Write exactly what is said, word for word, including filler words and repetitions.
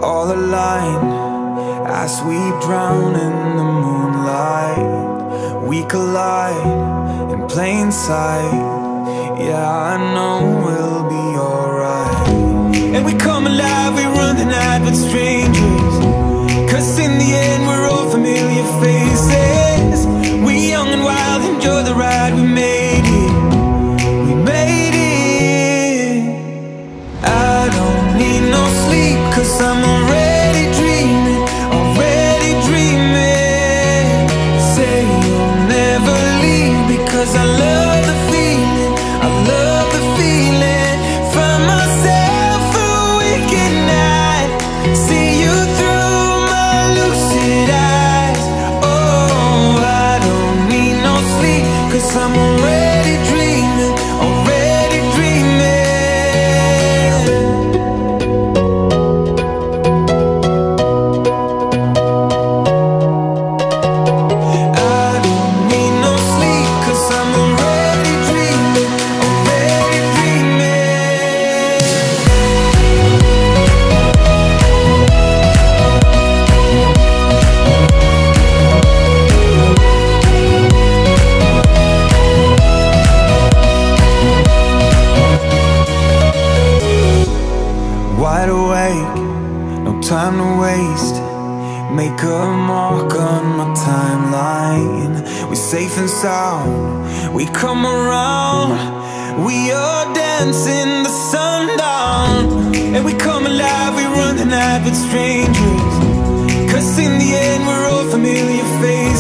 all aligned as we drown in the moonlight. We collide in plain sight. Yeah, I know we'll be alright. And we come alive, we run the night with strangers, 'cause in the end we're all familiar faces. We young and wild, enjoy the ride, we made it. We made it. I don't need no sleep, 'cause I'm already dreaming, already dreaming. Say you'll never leave, because I love the feeling, I love the feeling. Find myself awake at night, see you through my lucid eyes. Oh, I don't need no sleep, 'cause I'm already dreaming, already dreaming. I don't need no sleep, 'cause I'm already dreaming, already dreaming. Wide awake, no time to waste. Make a mark on my timeline. We're safe and sound, we come around. We are dancing the sundown. And we come alive, we run the night with strangers, 'cause in the end we're all familiar faces.